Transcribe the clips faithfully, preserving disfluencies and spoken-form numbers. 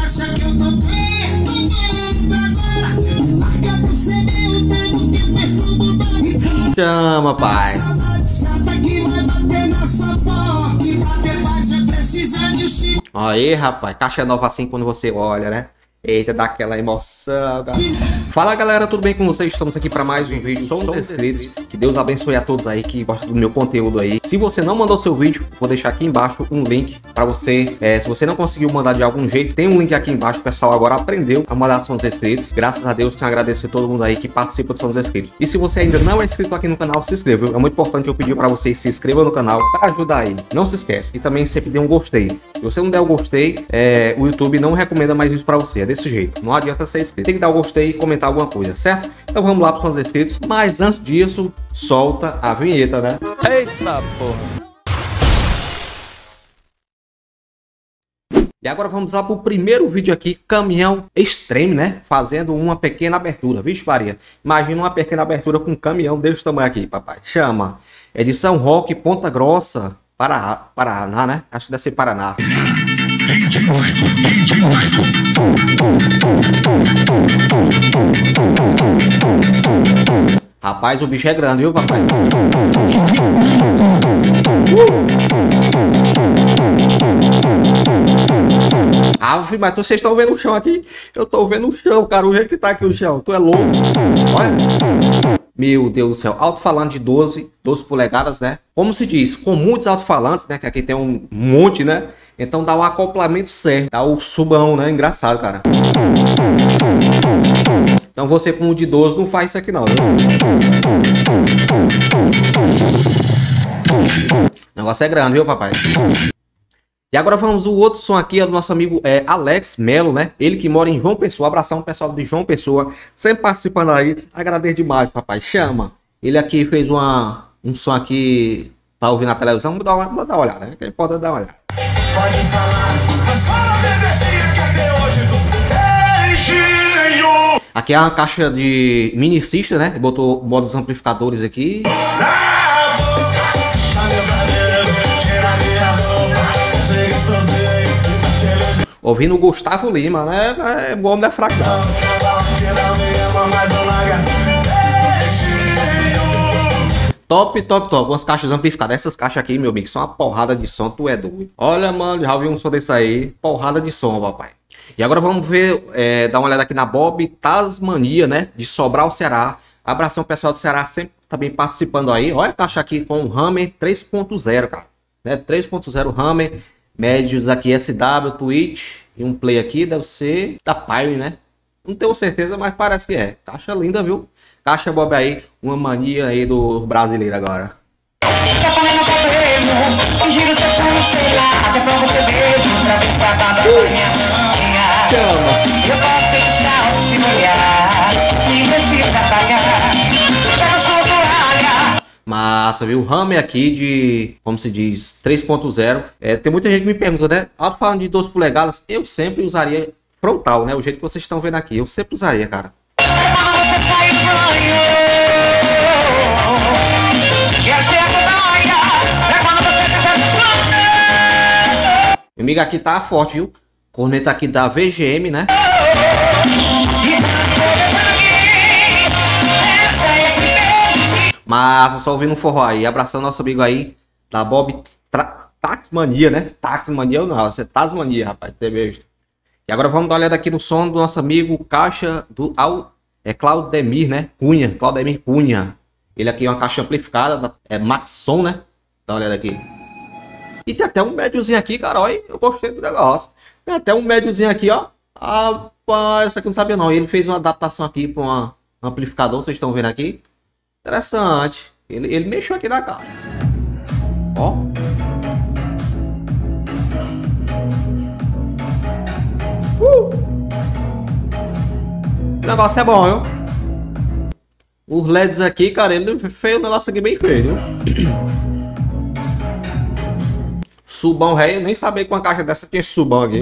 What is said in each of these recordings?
Chama, pai. Aí, rapaz, caixa nova assim quando você olha, né? Eita, dá aquela emoção, cara. Fala, galera, tudo bem com vocês? Estamos aqui para mais um vídeo. Somos inscritos. Que Deus abençoe a todos aí que gostam do meu conteúdo aí. Se você não mandou seu vídeo, vou deixar aqui embaixo um link para você. É, se você não conseguiu mandar de algum jeito, tem um link aqui embaixo. O pessoal agora aprendeu a mandar Somos Inscritos. Graças a Deus, tenho a agradecer a todo mundo aí que participa do Somos Inscritos. E se você ainda não é inscrito aqui no canal, se inscreva. É muito importante eu pedir para vocês se inscrevam no canal para ajudar aí. Não se esquece. E também sempre dê um gostei. Se você não der o gostei, é, o YouTube não recomenda mais isso para você. É desse jeito. Não adianta ser inscrito. Tem que dar o gostei e comentar alguma coisa, certo? Então vamos lá para os inscritos. Mas antes disso, solta a vinheta, né? Eita porra! E agora vamos lá para o primeiro vídeo aqui, caminhão extreme, né? Fazendo uma pequena abertura. Vixe Maria, imagina uma pequena abertura com um caminhão desse tamanho aqui, papai. Chama. É de São Roque, Ponta Grossa, Pará, Paraná, né? Acho que deve ser Paraná. Rapaz, o bicho é grande, viu, papai? Ah, filho, mas vocês estão vendo o chão aqui? Eu tô vendo o chão, cara. O jeito que tá aqui o chão. Tu é louco. Olha. Meu Deus do céu. Alto-falante de doze, doze polegadas, né? Como se diz, com muitos alto-falantes, né? Que aqui tem um monte, né? Então dá o acoplamento certo. Dá o subão, né? Engraçado, cara. Então você com o de doze não faz isso aqui não, viu? O negócio é grande, viu, papai? E agora vamos o outro som aqui, é do nosso amigo é, Alex Melo, né? Ele que mora em João Pessoa. Abração pessoal de João Pessoa, sempre participando aí. Agradeço demais, papai. Chama. Ele aqui fez uma, um som aqui pra ouvir na televisão. Vou dar uma, vou dar uma olhada, né? Ele pode dar uma olhada. Pode falar, mas fala que até hoje tu... Aqui é uma caixa de mini system, né? Ele botou modos amplificadores aqui. Ouvindo o Gustavo Lima, né? É bom, não é fraco não. Top, top, top. Umas caixas amplificadas. Essas caixas aqui, meu amigo, são uma porrada de som. Tu é doido. Olha, mano, já ouvi um som desse aí. Porrada de som, papai. E agora vamos ver, é, dar uma olhada aqui na Bob Tasmania, né? De Sobral, Ceará. Abração pessoal do Ceará, sempre também participando aí. Olha a caixa aqui com o Hammer três ponto zero, cara. Né? três ponto zero Hammer. Médios aqui S W, Twitch. E um play aqui deve ser da Pyre, né? Não tenho certeza, mas parece que é. Caixa linda, viu? Caixa Bob aí. Uma mania aí do brasileiro agora. Chama. Massa, viu? O Hammer aqui de, como se diz, três ponto zero. É, tem muita gente que me pergunta, né? Alto-falante de doze polegadas, eu sempre usaria frontal, né? O jeito que vocês estão vendo aqui, eu sempre usaria, cara. Meu amigo, aqui tá forte, viu? Corneta aqui da V G M, né? Mas só ouvindo um forró aí. Abração nosso amigo aí da Bob Tasmania, né? Tasmania ou não, você é Tasmania, rapaz. Ter visto. E agora vamos dar uma olhada aqui no som do nosso amigo Caixa do Al, é Claudemir, né? Cunha, Claudemir Cunha. Ele aqui é uma caixa amplificada, é Maxson, né? Dá uma olhada aqui. E tem até um médiozinho aqui, cara. Olha, eu gostei do negócio. Tem até um médiozinho aqui, ó. Ah, essa aqui não sabia não. Ele fez uma adaptação aqui para um amplificador, vocês estão vendo aqui. Interessante. Ele, ele mexeu aqui na caixa. Ó. Uh. O negócio é bom, viu? Os L E Ds aqui, cara, ele fez o negócio aqui bem feio, viu? Subão, rei. Eu nem sabia que uma caixa dessa tinha subão aqui.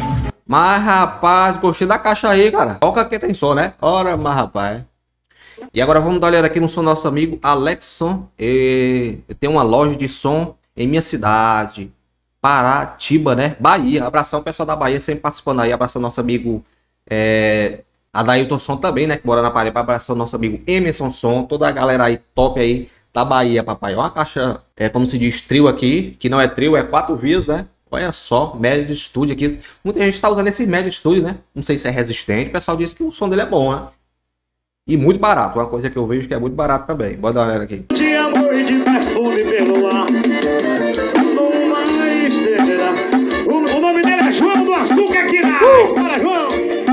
Mas, rapaz, gostei da caixa aí, cara. Toca que tem som, né? Ora, mas, rapaz. E agora vamos dar uma olhada aqui no som do nosso amigo Alexson. E... tem uma loja de som em minha cidade, Paratiba, né? Bahia. Abração pessoal da Bahia, sempre participando aí. Abração nosso amigo é... Adailton Som também, né? Que mora na Paraíba. Abração nosso amigo Emerson Som. Toda a galera aí top aí da Bahia, papai. Ó, uma caixa, é como se diz, trio aqui. Que não é trio, é quatro vias, né? Olha só, médio de estúdio aqui. Muita gente tá usando esse médio de estúdio, né? Não sei se é resistente. O pessoal disse que o som dele é bom, né? E muito barato. Uma coisa que eu vejo que é muito barato também. Bora dar uma olhada aqui. De amor e de perfume pelo ar. O nome dele é João do Açúcar aqui na uh! Para, João!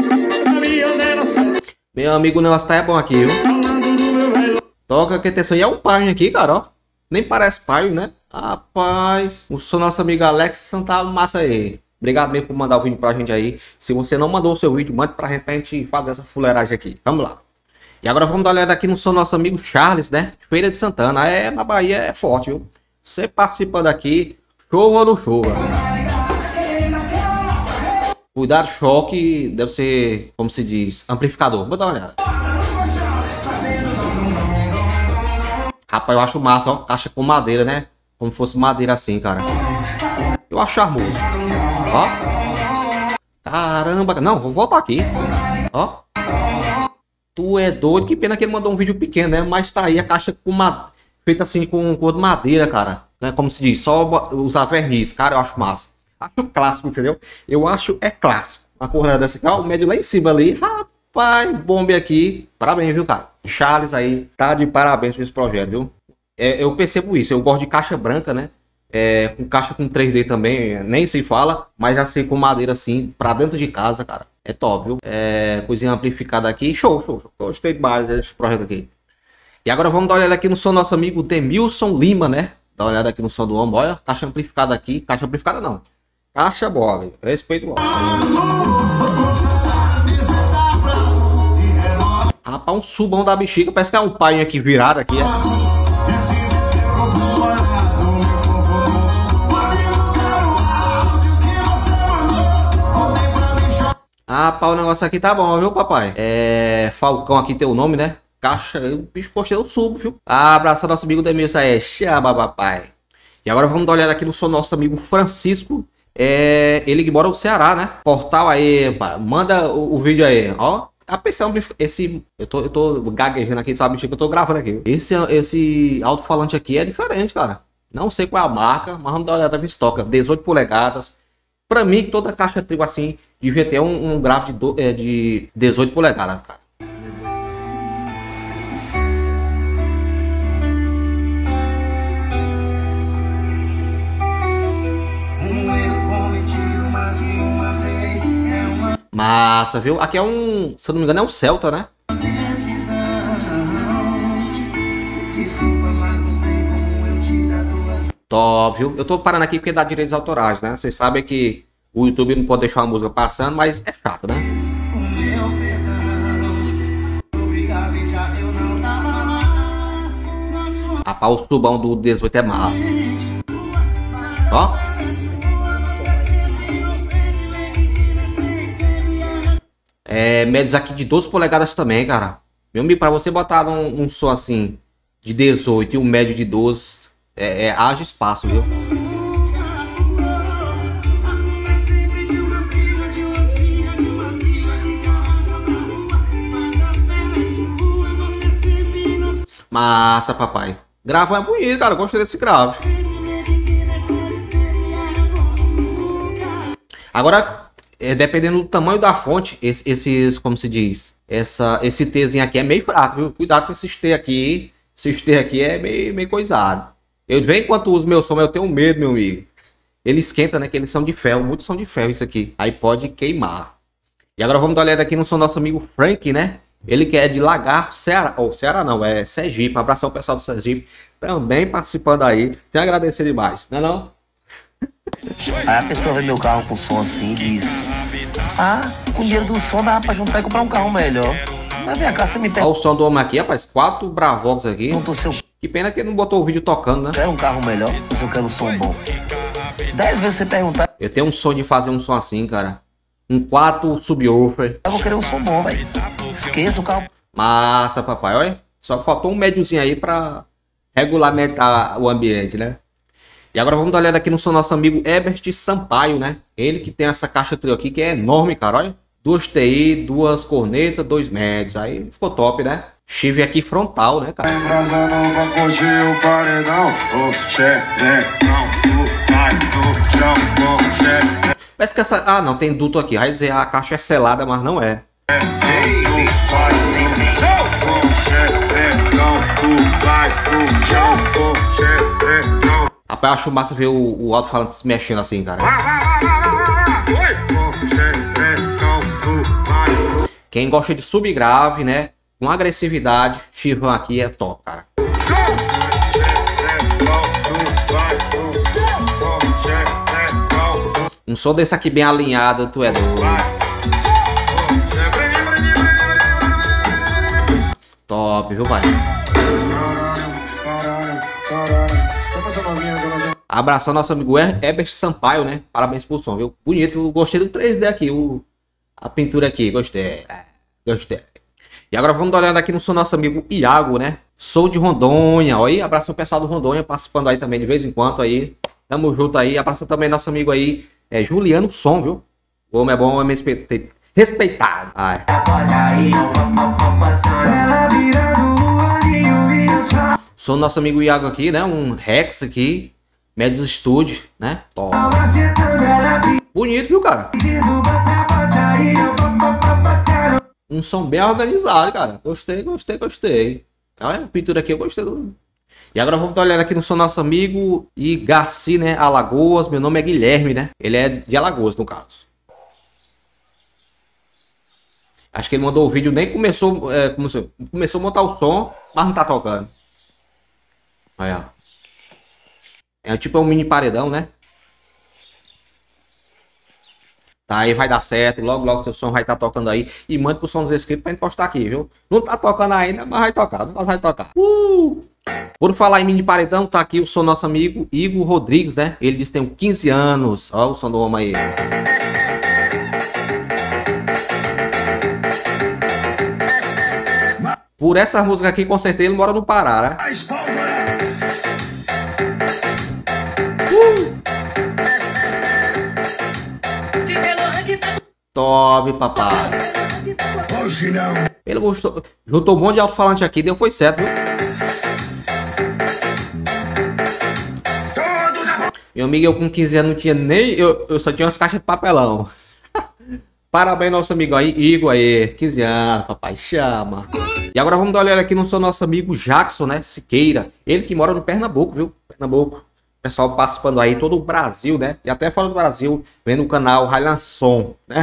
Meu amigo, o negócio tá é bom aqui, viu? Toca que atenção. E é um paio aqui, cara, ó. Nem parece paio, né? Rapaz, o seu nosso amigo Alex Santa massa aí. Obrigado mesmo por mandar o vídeo pra gente aí. Se você não mandou o seu vídeo, mande pra gente pra gente fazer essa fuleiragem aqui. Vamos lá. E agora vamos dar uma olhada aqui no seu nosso amigo Charles, né? Feira de Santana. É, na Bahia é forte, viu? Você participando aqui, chova ou não chova? Cuidado, choque deve ser, como se diz, amplificador. Vou dar uma olhada. Rapaz, eu acho massa, ó. Caixa com madeira, né? Como fosse madeira assim, cara. Eu acho charmoso. Ó. Caramba. Não, vou voltar aqui. Ó. Tu é doido. Que pena que ele mandou um vídeo pequeno, né? Mas tá aí a caixa com ma... feita assim com cor de madeira, cara. É como se diz, só usar verniz. Cara, eu acho massa. Acho clássico, entendeu? Eu acho é clássico. Uma cor dessa aqui, ó. O médio lá em cima ali. Rapaz, bombe aqui. Parabéns, viu, cara? Charles aí, tá de parabéns com esse projeto, viu? É, eu percebo isso. Eu gosto de caixa branca, né? É, com caixa com três D também, nem se fala. Mas assim, com madeira assim, pra dentro de casa, cara. É top, viu? É, coisinha amplificada aqui. Show, show, show. Gostei demais desse projeto aqui. E agora vamos dar uma olhada aqui no som do nosso amigo Demilson Lima, né? Dá uma olhada aqui no som do homem. Olha, caixa amplificada aqui. Caixa amplificada não. Caixa bola, respeito bola. Rapaz, um subão da bexiga. Parece que é um pai aqui virado aqui. É. Rapaz, o negócio aqui tá bom, viu, papai? É. Falcão aqui tem o nome, né? Caixa. O bicho gostei do subo, viu? Abraço ao nosso amigo Demilson aí. Chama, papai. E agora vamos dar uma olhada aqui no som do nosso amigo Francisco. É, ele que mora no Ceará, né? Portal aí, pá, manda o, o vídeo aí, ó. A P C esse, eu tô, eu tô gaguejando aqui, sabe, que eu tô gravando aqui. Esse, esse alto-falante aqui é diferente, cara. Não sei qual é a marca, mas vamos dar uma olhada na estoca. dezoito polegadas. Pra mim, toda caixa trio assim devia ter um, um grave de, do, é, de dezoito polegadas, cara. Massa, viu? Aqui é um, se eu não me engano, é um Celta, né? Top, viu? Eu tô parando aqui porque dá direitos autorais, né? Vocês sabem que o YouTube não pode deixar uma música passando, mas é chato, né? Rapaz, o subão do dezoito é massa. Ó. É, médios aqui de doze polegadas também, cara. Meu amigo, pra você botar um, um som assim de dezoito e um médio de doze, é, é, haja espaço, viu? Massa, papai. Grave é bonito, cara. Gostei desse grave. Agora... É, dependendo do tamanho da fonte, esse, esses, como se diz, essa, esse Tzinho aqui é meio fraco, viu? Cuidado com esses T aqui, esses T aqui é meio, meio coisado. Eu, de vez em quando uso meu som, eu tenho medo, meu amigo. Ele esquenta, né? Que eles são de ferro, muitos são de ferro isso aqui. Aí pode queimar. E agora vamos dar uma olhada aqui no som do nosso amigo Frank, né? Ele que é de Lagarto, Ceará. Ou oh, Ceará não, é Sergipe. Um abração ao pessoal do Sergipe. Também participando aí. Tenho a agradecer demais, não é não? Aí a pessoa vê meu carro com som assim e diz: ah, com o dinheiro do som dá pra juntar e comprar um carro melhor. Mas vem cá, você me pega. Olha o som do homem aqui, rapaz. Quatro Bravox aqui. Seu... Que pena que ele não botou o vídeo tocando, né? Quer um carro melhor? Se eu quero um som bom. Dez vezes você perguntar. Eu tenho um sonho de fazer um som assim, cara. Um quatro subwoofer. Eu vou querer um som bom, velho. Esqueça o carro. Massa, papai, olha. Só faltou um médiozinho aí pra regulamentar o ambiente, né? E agora vamos dar uma olhada aqui no seu nosso amigo Herbert Sampaio, né? Ele que tem essa caixa trio aqui que é enorme, cara, olha. Duas T I, duas cornetas, dois médios. Aí ficou top, né? Chifre aqui frontal, né, cara? Parece que essa... Ah, não, tem duto aqui. Vai dizer a caixa é selada, mas não é. Rapaz, eu acho massa ver o, o alto-falante se mexendo assim, cara. Quem gosta de subgrave, né? Com agressividade, Chivão aqui é top, cara. Um som desse aqui bem alinhado, tu é doido. Top, viu, pai? Abraço ao nosso amigo Herbert Sampaio, né? Parabéns pro som, viu? Bonito, eu gostei do três D aqui, o... a pintura aqui, gostei. Gostei. E agora vamos dar uma olhada aqui no som nosso amigo Iago, né? Sou de Rondônia, olha aí, abraço ao pessoal do Rondônia, participando aí também de vez em quando aí. Tamo junto aí, abraço também nosso amigo aí, é Juliano Som, viu? O homem é bom, o homem é respeitado. Ai. Sou nosso amigo Iago aqui, né? Um Rex aqui, Médios Studio, né? Top. Bonito, viu, cara? Um som bem organizado, cara. Gostei, gostei, gostei. Olha a pintura aqui, eu gostei do... E agora vamos dar uma olhada aqui no seu nosso amigo e Garci, né? Alagoas. Meu nome é Guilherme, né? Ele é de Alagoas, no caso. Acho que ele mandou o vídeo, nem começou, é, começou, começou a montar o som, mas não tá tocando. Olha, ó. É tipo um mini paredão, né? Tá, aí vai dar certo, logo logo seu som vai estar tá tocando aí. E mande pro Som dos Inscritos pra gente postar aqui, viu? Não tá tocando ainda, mas vai tocar, mas vai tocar. Uh! Por falar em mini paredão, tá aqui o som nosso amigo Igor Rodrigues, né? Ele diz que tem quinze anos. Ó o som do homem aí. Por essa música aqui, com certeza ele mora no Pará, né? Uh! Top, papai. Hoje não. Ele gostou. Juntou um monte de alto-falante aqui, deu foi certo, viu? Meu amigo, eu com quinze anos não tinha nem... Eu, eu só tinha umas caixas de papelão. Parabéns, nosso amigo aí, Igor aí. quinze anos, papai, chama. E agora vamos dar uma olhada aqui no seu nosso amigo Jackson, né? Siqueira. Ele que mora no Pernambuco, viu? Pernambuco. Pessoal participando aí, todo o Brasil, né? E até fora do Brasil, vendo o canal Highland Som, né?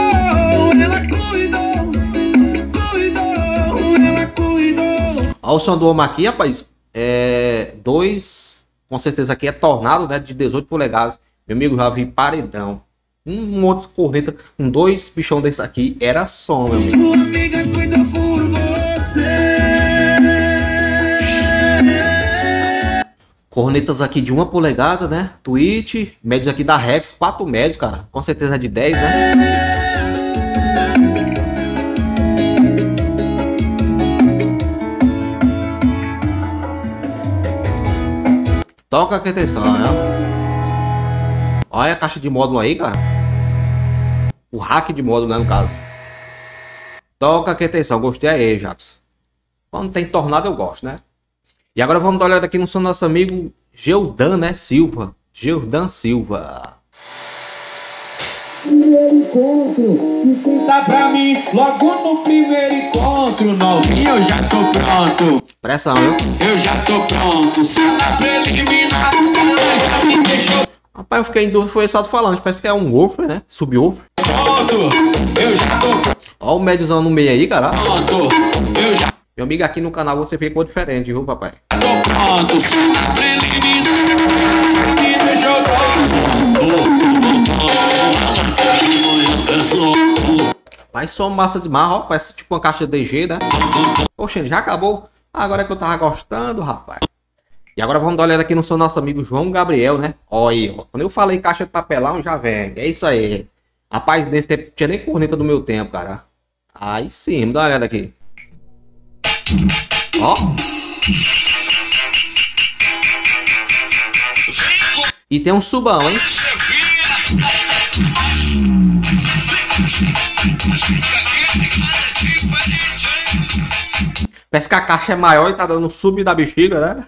Olha o som do homem aqui, rapaz. É... Dois... Com certeza aqui é Tornado, né? De dezoito polegadas. Meu amigo, já vi paredão. Um monte de corneta com dois bichão desse aqui. Era som, meu amigo. Sua amiga cuida por você. Cornetas aqui de uma polegada, né? Twitch. Médios aqui da Rex. Quatro médios, cara. Com certeza é de dez, né? Toca aqui, atenção, né? Olha a caixa de módulo aí, cara. O hack de módulo, né, no caso. Toca aqui, atenção. Gostei aí, Jackson. Quando tem tornado, eu gosto, né? E agora vamos dar uma olhada aqui no som do nosso amigo Geordan, né? Silva. Geordan Silva. Primeiro encontro, tá pra mim logo no primeiro encontro, novinho, eu já tô pronto. Pressão, viu? Eu já tô pronto, sala preliminar, ela já me deixou. Rapaz, eu fiquei em dúvida, foi só falando, parece que é um woofer, né? Subwoofer. Pronto, eu já tô pronto. Ó o médiozão no meio aí, cara. Pronto, eu já. Meu amigo, aqui no canal você ficou diferente, viu, papai? Eu tô pronto, sala preliminar, me deixou pronto. Mas só massa demais, ó. Parece tipo uma caixa D G, né? Poxa, já acabou. Agora é que eu tava gostando, rapaz. E agora vamos dar uma olhada aqui no seu nosso amigo João Gabriel, né? Olha aí, ó. Quando eu falei caixa de papelão, já vem. É isso aí. Rapaz, nesse tempo tinha nem corneta do meu tempo, cara. Aí sim, dá uma olhada aqui. Ó. E tem um subão, hein? Parece que a caixa é maior e tá dando sub da bexiga, né?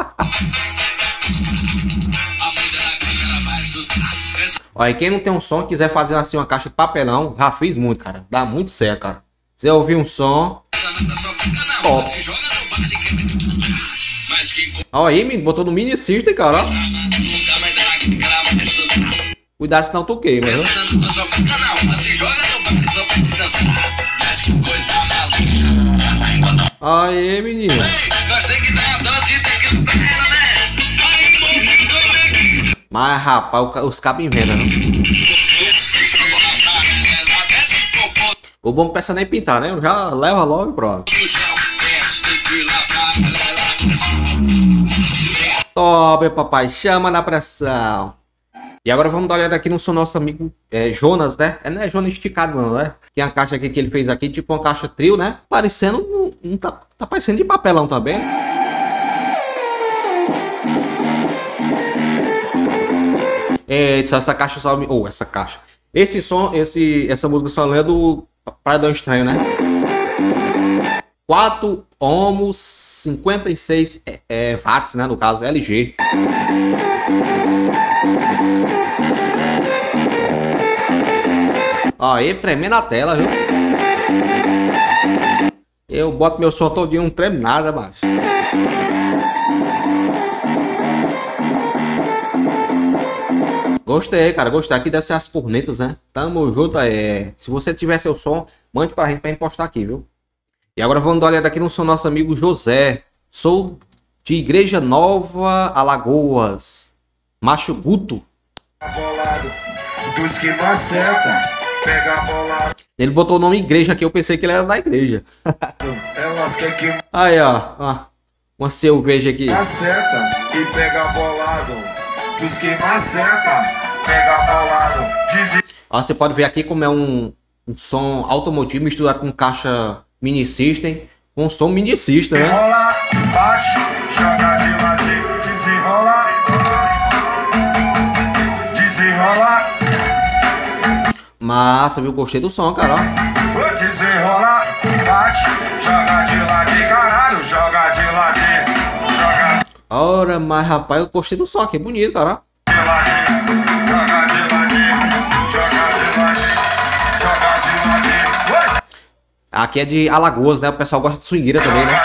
Olha, quem não tem um som, quiser fazer assim uma caixa de papelão, já fiz muito, cara. Dá muito certo, cara. Você ouvir um som... Top. Olha aí, menino, botou no mini system, cara. Cuidado, senão tu queima, viu? Aí, menino. Mas, rapaz, os cabos inventam, né? O bom que pensa nem pintar, né? Já leva logo e pronto. Top, papai. Chama na pressão. E agora vamos dar uma olhada aqui no seu nosso amigo é, Jonas, né? É, não é Jonas esticado não, né? Tem a caixa aqui que ele fez aqui, tipo uma caixa trio, né? Parecendo, não, não tá, tá parecendo de papelão também. É, essa caixa só... Ou, oh, essa caixa. Esse som, esse, essa música só é do Paradão Estranho, né? quatro ohms, cinquenta e seis é, é, watts, né? No caso, L G. Aí, tremendo a tela, viu? Eu boto meu som todinho, não treme nada, macho. Gostei, cara, gostei. Aqui deve ser as cornetas, né? Tamo junto, é. Se você tiver seu som, mande pra gente pra gente postar aqui, viu? E agora vamos dar uma olhada aqui no seu nosso amigo José. Sou de Igreja Nova, Alagoas. Macho Guto. Dos que não acerta, pega a bola. Ele botou o nome igreja aqui, eu pensei que ele era da igreja. Aí, ó, ó. Uma cerveja aqui. Acerta e pega bolado. Dos que não acerta, pega bolado. Diz... Ó, você pode ver aqui como é um, um som automotivo misturado com caixa mini system, com som mini system, né? Desenrola, bate, joga de ladinho, desenrola, desenrola. Massa, viu? Gostei do som, cara. Ó. Desenrola, bate, joga de ladinho, caralho, joga de ladinho, joga. Ora, mas rapaz, eu gostei do som aqui, bonito, cara. De ladinho, joga de ladinho, joga de ladinho, joga de ladinho. Aqui é de Alagoas, né? O pessoal gosta de swingueira também, né?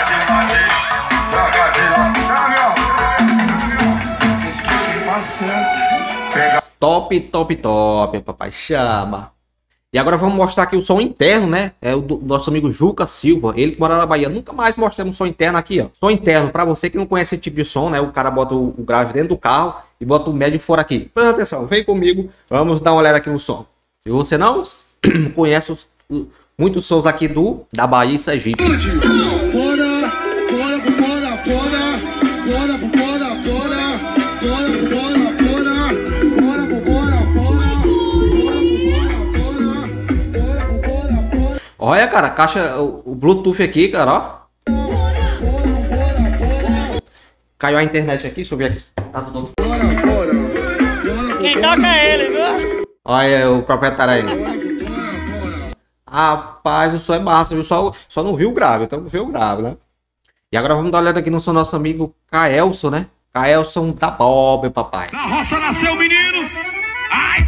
Top, top, top, papai. Chama. E agora vamos mostrar aqui o som interno, né? É o do nosso amigo Juca Silva. Ele que mora na Bahia. Nunca mais mostramos som interno aqui, ó. Som interno, pra você que não conhece esse tipo de som, né? O cara bota o grave dentro do carro e bota o médio fora aqui. Presta atenção, vem comigo. Vamos dar uma olhada aqui no som. Se você não conhece os... muitos sons aqui do da Bahia e Sergipe. Olha, cara, a caixa, o, o Bluetooth aqui, cara, ó. Caiu a internet aqui, deixa eu ver aqui. Tá tudo... Quem toca é ele, viu? Olha o proprietário aí. Rapaz, o som é massa, viu? Só, só não viu o grave, então não viu o grave, né? E agora vamos dar uma olhada aqui no seu nosso amigo Caelson, né? Caelson da Bob, papai. Na roça nasceu o menino! Ai!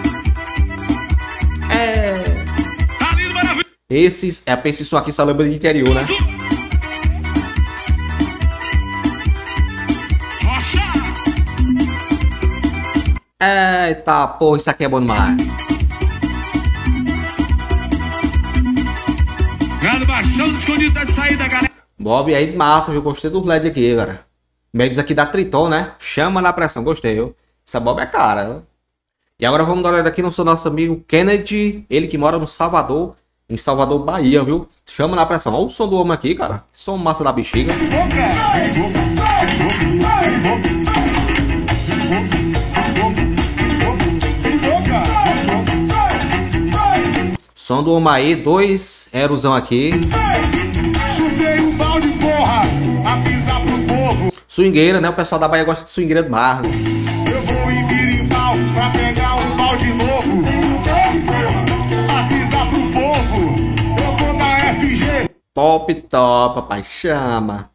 É... Tá lindo, maravilha! Esses, é, pensa isso aqui, só lembra de interior, né? Rocha! Eita, porra, isso aqui é bom demais. Baixando escondido tá de saída, galera. Bob aí, massa, viu? Gostei dos L E D aqui, cara. Médios aqui da Triton, né? Chama na pressão, gostei, viu? Essa Bob é cara, viu? E agora vamos dar uma olhada aqui no seu nosso amigo Kennedy. Ele que mora no Salvador, em Salvador, Bahia, viu? Chama na pressão. Olha o som do homem aqui, cara. Som massa da bexiga. Som do homem aí, dois erosão aqui. Chutei um balde, porra! Swingueira, né? O pessoal da Bahia gosta de swingueira do mar. Né? Eu vou em Birimbau pra pegar um pau de novo. Avisar pro povo. Eu vou na F G. Top, top, papai. Chama.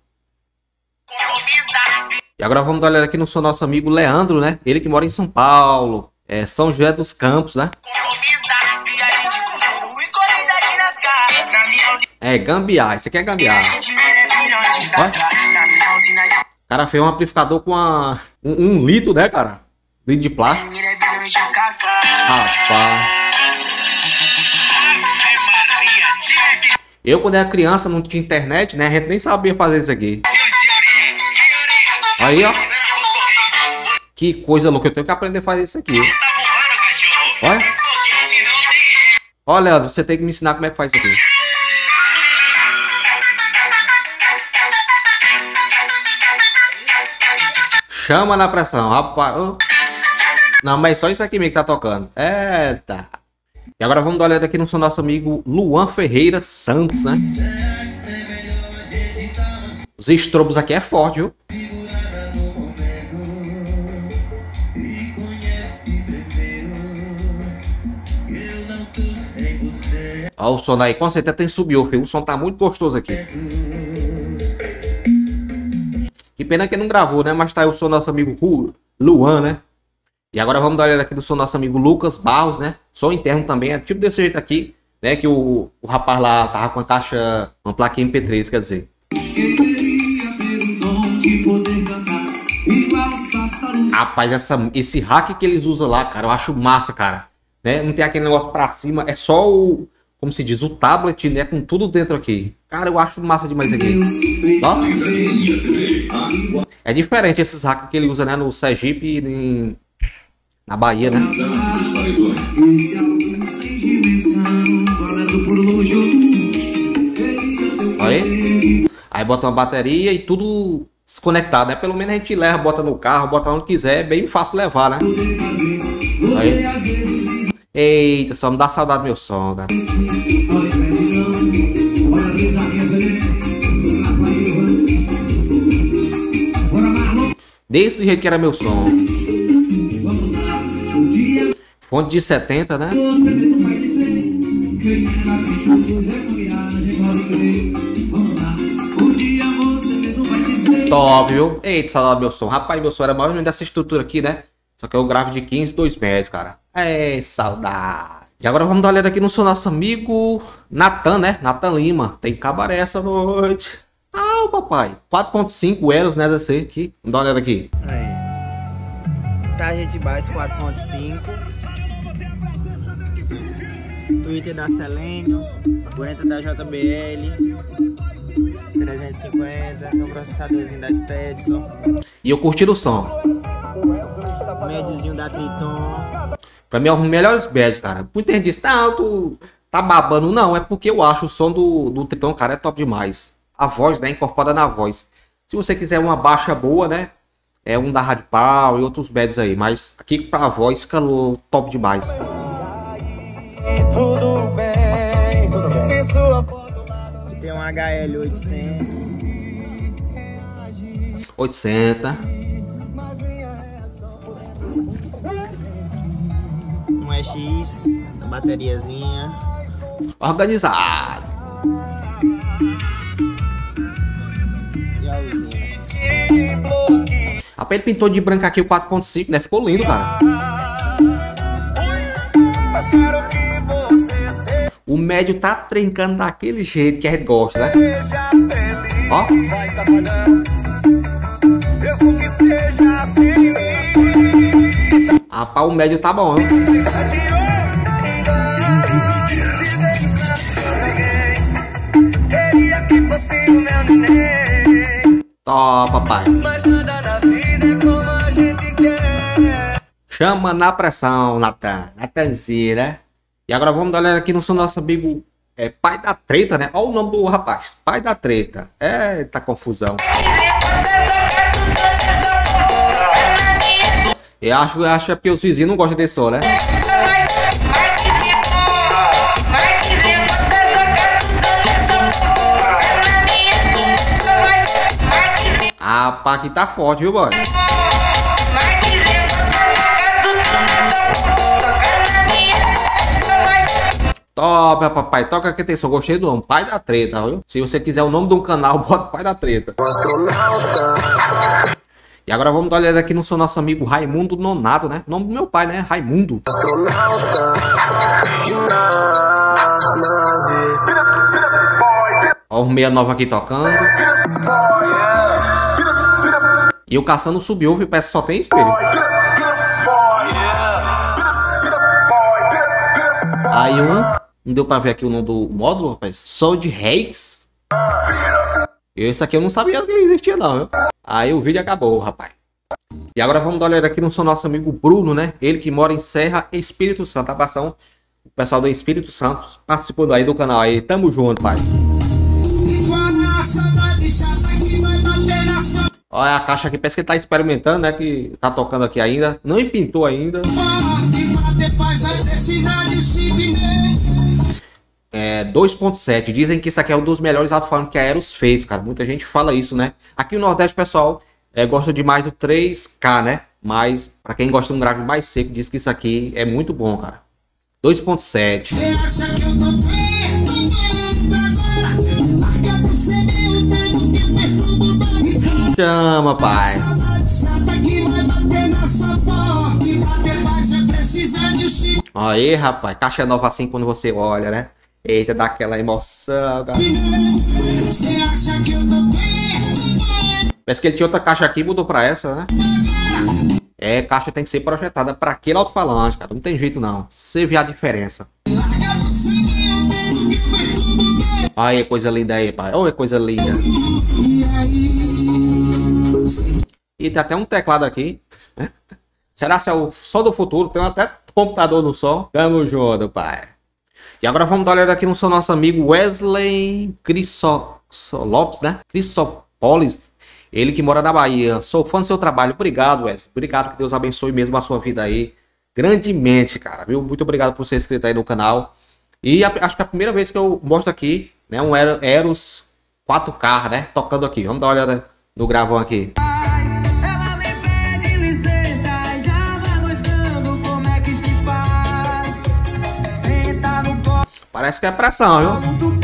E agora vamos dar uma olhada aqui no seu nosso amigo Leandro, né? Ele que mora em São Paulo. É São José dos Campos, né? É, gambiar. Isso aqui é gambiar. Ó. O cara fez um amplificador com uma, um, um litro, né, cara? Litro de plástico. Rapaz. Eu, quando era criança, não tinha internet, né? A gente nem sabia fazer isso aqui. Aí, ó. Que coisa louca. Eu tenho que aprender a fazer isso aqui. Olha. Olha, Leandro, você tem que me ensinar como é que faz isso aqui. Chama na pressão, rapaz. Oh. Não, mas só isso aqui mesmo que tá tocando. Eita. E agora vamos dar uma olhada aqui no seu nosso amigo Luan Ferreira Santos, né? Os estrobos aqui é forte, viu? Olha o som aí, com certeza tem subwoofer. O som tá muito gostoso aqui. Que pena que não gravou, né? Mas tá aí o som do nosso amigo Luan, né? E agora vamos dar uma olhada aqui no som do nosso amigo Lucas Barros, né? Som interno também, é tipo desse jeito aqui, né? Que o, o rapaz lá tava com a caixa, uma plaquinha M P três, quer dizer. Rapaz, essa, esse hack que eles usam lá, cara, eu acho massa, cara. Né? Não tem aquele negócio pra cima, é só o... Como se diz, o tablet, né? Com tudo dentro aqui. Cara, eu acho massa demais aqui. Ó. É diferente esses hacks que ele usa, né? No Sergipe e em... na Bahia, né? Aí. Aí bota uma bateria e tudo desconectado, né? Pelo menos a gente leva, bota no carro, bota onde quiser. É bem fácil levar, né? Aí. Eita, só me dá saudade do meu som, cara. Desse jeito que era meu som. Fonte de setenta, né? Top, viu? Eita, saudade do meu som. Rapaz, meu som era maior dessa estrutura aqui, né? Só que eu gravo de quinze, dois metros, cara. É, saudade. E agora vamos dar uma olhada aqui no seu nosso amigo Natan, né? Natan Lima. Tem cabaré essa noite. Ah, o papai. quatro ponto cinco euros, né? Desse aqui. Vamos dar uma olhada aqui. Aí. Tarja de baixo quatro ponto cinco. Twitter da Selênio. quarenta da J B L. trezentos e cinquenta. Tem um processadorzinho da Stetson. E eu curti o som. Médiozinho da Triton. Pra mim é um dos melhores médios, cara. Muita gente diz, não, tu tá babando. Não, é porque eu acho o som do, do Triton, cara, é top demais. A voz, né, incorporada na voz. Se você quiser uma baixa boa, né, é um da Rádio Pau e outros médios aí. Mas aqui pra voz fica top demais. Tudo bem, tudo bem. Tem um H L oitocentos. oitocentos, né? Um E X, uma bateriazinha. Organizado. E a luzinha. Rapaz, ele pintou de branco aqui o quatro ponto cinco, né? Ficou lindo, cara. O médio tá trincando daquele jeito que a gente gosta, né? Ó. Rapaz, o médio tá bom, hein? Tó, papai. Chama na pressão, Natan. Natanzinho, né? E agora vamos dar uma olhada aqui no seu nosso amigo é, Pai da Treta, né? Olha o nome do rapaz. Pai da Treta. Eita confusão. Eu acho, eu acho que os vizinhos não gostam desse som, né? Rapaz, aqui tá forte, viu, boy? Top, papai. Toca aqui, atenção. Gostei do nome. Pai da Treta, viu? Se você quiser o nome de um canal, bota Pai da Treta. E agora vamos dar uma olhada aqui no seu nosso amigo Raimundo Nonato, né? O nome do meu pai, né? Raimundo. Ó, o sessenta e nove aqui tocando. E o caçando subiu, viu? Parece que só tem espelho. Aí um, não deu pra ver aqui o nome do módulo, rapaz. Soul de Reis. Esse aqui eu não sabia que existia não, viu? Aí o vídeo acabou, rapaz. E agora vamos dar uma olhada aqui no seu nosso amigo Bruno, né? Ele que mora em Serra, Espírito Santo. Abração, o pessoal do Espírito Santo participando aí do canal aí. Tamo junto, pai. Olha a caixa aqui, parece que ele tá experimentando, né? Que tá tocando aqui ainda. Não empintou ainda. É, dois ponto sete. Dizem que isso aqui é um dos melhores alto-falantes que a Aeros fez, cara. Muita gente fala isso, né? Aqui no Nordeste, pessoal, é, gosta demais do três K, né? Mas, pra quem gosta de um grave mais seco, diz que isso aqui é muito bom, cara. dois ponto sete. Chama, pai. Aí, rapaz, caixa nova assim quando você olha, né? Eita, dá aquela emoção, cara. Parece que ele tinha outra caixa aqui e mudou pra essa, né? É, caixa tem que ser projetada pra aquele alto-falante, cara. Não tem jeito não. Você vê a diferença. Aí, coisa linda aí, pai. Olha, coisa linda. E tem até um teclado aqui. Será que é o som do futuro? Tem até computador no som. Tamo junto, pai. E agora vamos dar uma olhada aqui no seu nosso amigo Wesley Crissolopes, né? Crissopolis. Ele que mora na Bahia. Sou fã do seu trabalho. Obrigado, Wesley. Obrigado, que Deus abençoe mesmo a sua vida aí. Grandemente, cara. Viu? Muito obrigado por ser inscrito aí no canal. E a, acho que é a primeira vez que eu mostro aqui, né? Um Aeros quatro K, né? Tocando aqui. Vamos dar uma olhada no gravão aqui. Parece que é pressão, viu?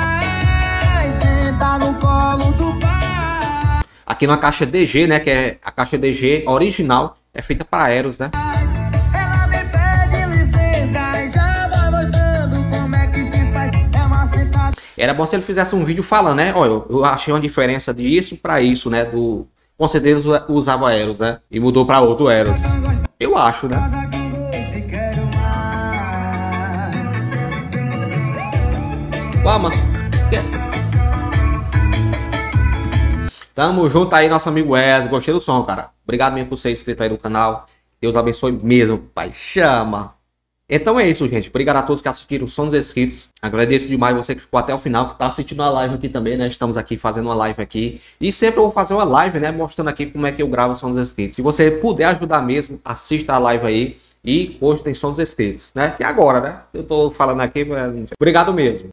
Aqui na caixa D G, né? Que é a caixa D G original. É feita para Aeros, né? Era bom se ele fizesse um vídeo falando, né? Olha, eu, eu achei uma diferença de isso para isso, né? Do... Com certeza usava Aeros, né? E mudou para outro Aeros. Eu acho, né? Vamos. Tamo junto aí, nosso amigo Wesley. Gostei do som, cara. Obrigado mesmo por ser inscrito aí no canal. Deus abençoe mesmo, pai. Chama. Então é isso, gente. Obrigado a todos que assistiram, são os inscritos. Agradeço demais você que ficou até o final, que tá assistindo a live aqui também, né? Estamos aqui fazendo uma live aqui. E sempre eu vou fazer uma live, né? Mostrando aqui como é que eu gravo São dos Inscritos. Se você puder ajudar mesmo, assista a live aí. E hoje tem São dos Inscritos, né? Que agora, né? Eu tô falando aqui, mas... Obrigado mesmo.